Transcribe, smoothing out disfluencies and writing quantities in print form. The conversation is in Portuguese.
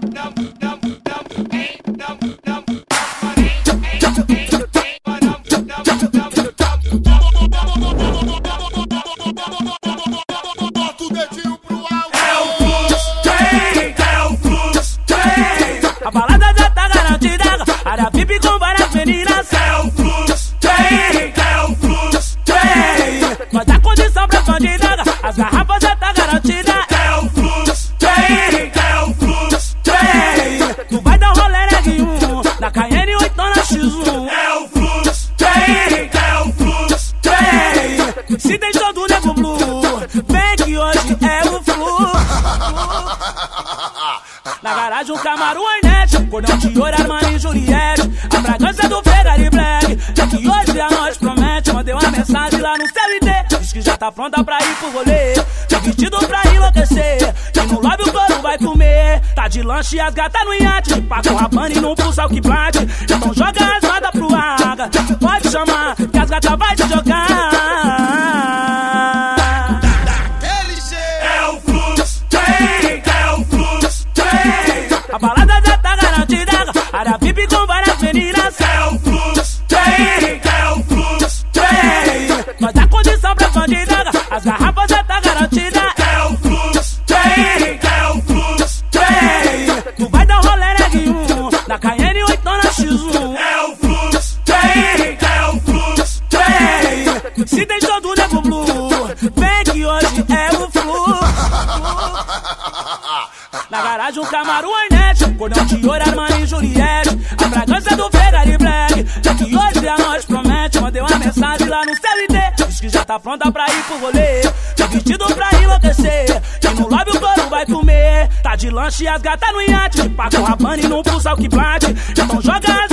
A balada já tá garantida, área VIP com várias meninas. É o fluxo, é o fluxo, Nós dá condição pra bandida, as garrafas já tá garantida. é o fluxo, é o fluxo, Tu vai dar um rolê neguinho, na Cayenne ou então na X1. é o fluxo, é o fluxo, Se tem show do Nego Blue, vem que hoje é o fluxo. Na garagem um Camaro Hornet, cordão de ouro, Armani e Juliette, a fragrância do Ferrari Black. É que hoje a noite promete. Mandei uma mensagem lá no seu ID, diz que já tá pronta pra ir pro rolê, tá vestido pra enlouquecer, que no lobby o couro vai comer. Tá de lanche e as gatas no iate, paga um Havana e não pulsa o que bate. Então joga as rodas pro ar, pode chamar que as gatas vai te jogar. é o fluxo, é o fluxo, A balada já tá garantida, área VIP com várias meninas. é o fluxo, é o fluxo, Nós dá condição pra bandida, as garrafas já tá garantida. é o fluxo, é o fluxo, Tu vai dar um rolê neguinho, na Cayenne ou então na X1. é o fluxo, é o fluxo, Se tem show do Nego Blue, vem que hoje é o fluxo. Na garagem um Camaro Hornet, cordão de ouro, Armani e Juliette, a fragrância do Ferrari Black. É que hoje a noite promete. Mandei uma mensagem lá no seu ID, diz que já tá pronta pra ir pro rolê, tá vestido pra enlouquecer, que no lobby o couro vai comer. Tá de lanche e as gatas no iate, paga um Havana e não pulsa o que bate. Então joga